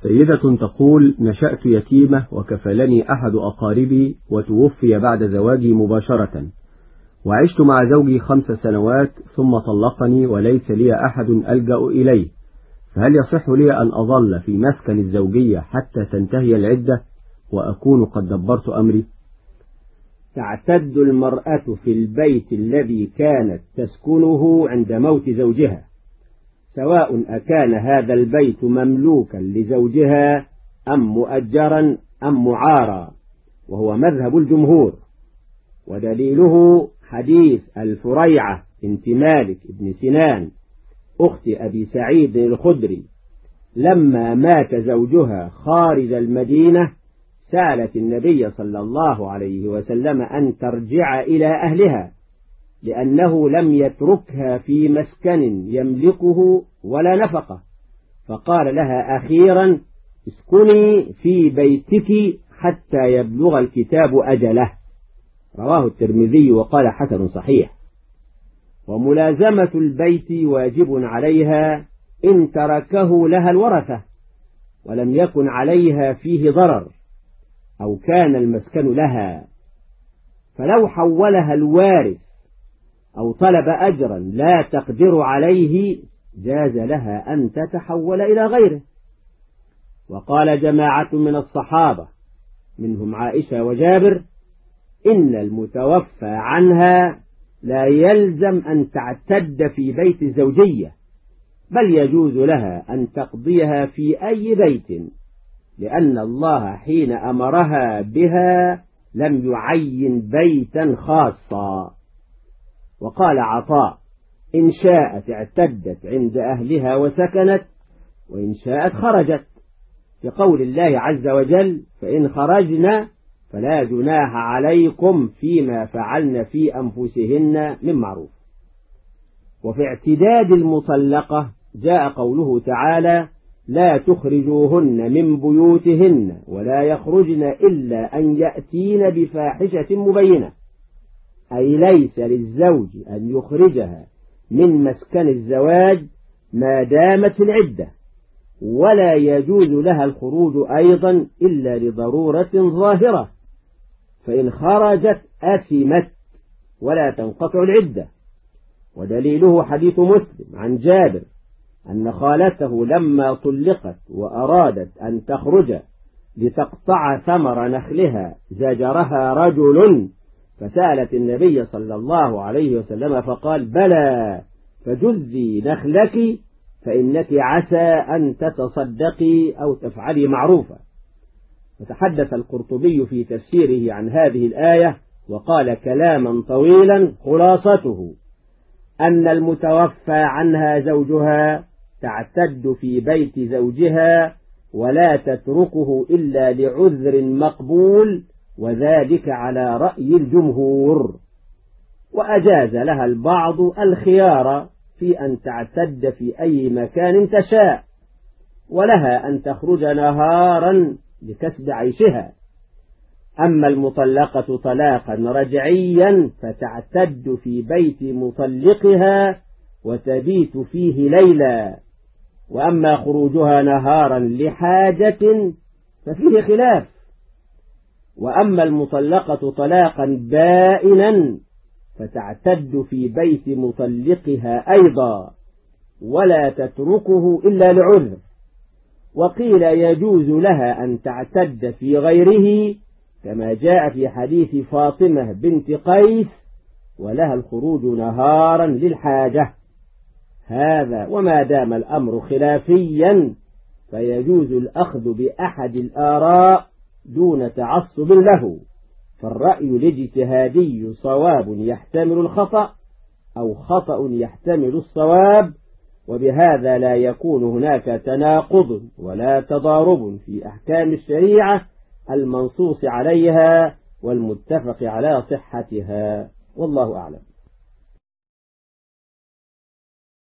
سيدة تقول: نشأت يتيمة وكفلني أحد أقاربي وتوفي بعد زواجي مباشرة، وعشت مع زوجي 5 سنوات ثم طلقني وليس لي أحد ألجأ إليه، فهل يصح لي أن أظل في مسكن الزوجية حتى تنتهي العدة وأكون قد دبرت أمري؟ تعتد المرأة في البيت الذي كانت تسكنه عند موت زوجها، سواء أكان هذا البيت مملوكا لزوجها أم مؤجرا أم معارا، وهو مذهب الجمهور. ودليله حديث الفريعة بنت مالك بن سنان أخت أبي سعيد الخدري، لما مات زوجها خارج المدينة سألت النبي صلى الله عليه وسلم أن ترجع إلى أهلها، لأنه لم يتركها في مسكن يملكه ولا نفقة، فقال لها أخيرا: اسكني في بيتك حتى يبلغ الكتاب أجله. رواه الترمذي وقال حسن صحيح. وملازمة البيت واجب عليها إن تركه لها الورثة ولم يكن عليها فيه ضرر، أو كان المسكن لها، فلو حولها الوارث أو طلب أجرا لا تقدر عليه جاز لها أن تتحول إلى غيره. وقال جماعة من الصحابة منهم عائشة وجابر: إن المتوفى عنها لا يلزم أن تعتد في بيت الزوجية، بل يجوز لها أن تقضيها في أي بيت، لأن الله حين أمرها بها لم يعين بيتا خاصا. وقال عطاء: إن شاءت اعتدت عند أهلها وسكنت، وإن شاءت خرجت، لقول الله عز وجل: فإن خرجنا فلا جناح عليكم فيما فعلن في أنفسهن من معروف. وفي اعتداد المطلقة جاء قوله تعالى: لا تخرجوهن من بيوتهن ولا يخرجن إلا أن يأتين بفاحشة مبينة، أي ليس للزوج أن يخرجها من مسكن الزواج ما دامت في العدة، ولا يجوز لها الخروج أيضا إلا لضرورة ظاهرة، فإن خرجت أثمت ولا تنقطع العدة. ودليله حديث مسلم عن جابر أن خالته لما طلقت وأرادت أن تخرج لتقطع ثمر نخلها زجرها رجل، فسألت النبي صلى الله عليه وسلم فقال: بلى، فجزي نخلك فإنك عسى أن تتصدقي أو تفعلي معروفا. وتحدث القرطبي في تفسيره عن هذه الآية وقال كلاما طويلا، خلاصته أن المتوفى عنها زوجها تعتد في بيت زوجها ولا تتركه إلا لعذر مقبول، وذلك على رأي الجمهور. وأجاز لها البعض الخيار في أن تعتد في أي مكان تشاء، ولها أن تخرج نهارا لكسب عيشها. أما المطلقة طلاقا رجعيا فتعتد في بيت مطلقها وتبيت فيه ليلا، وأما خروجها نهارا لحاجة ففيه خلاف. وأما المطلقة طلاقا بائنا فتعتد في بيت مطلقها أيضا ولا تتركه إلا لعذر. وقيل يجوز لها أن تعتد في غيره كما جاء في حديث فاطمة بنت قيس: ولها الخروج نهارا للحاجة. هذا وما دام الأمر خلافيا فيجوز الأخذ بأحد الآراء دون تعصب له، فالرأي الاجتهادي صواب يحتمل الخطأ أو خطأ يحتمل الصواب، وبهذا لا يكون هناك تناقض ولا تضارب في أحكام الشريعة المنصوص عليها والمتفق على صحتها، والله أعلم.